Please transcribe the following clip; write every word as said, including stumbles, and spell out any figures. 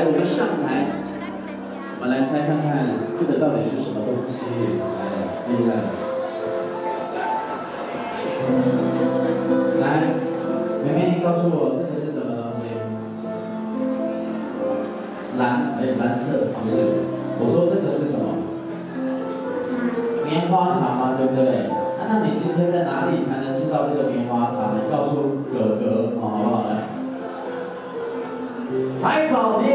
来，我们上台，我们来猜看看这个到底是什么东西。来，厉害了！来，妹妹，你告诉我这个是什么东西？蓝，哎，蓝色不是。我说这个是什么？棉花糖嘛，对不对？啊，那你今天在哪里才能吃到这个棉花糖？你告诉哥哥，哦，好不好？来，海口。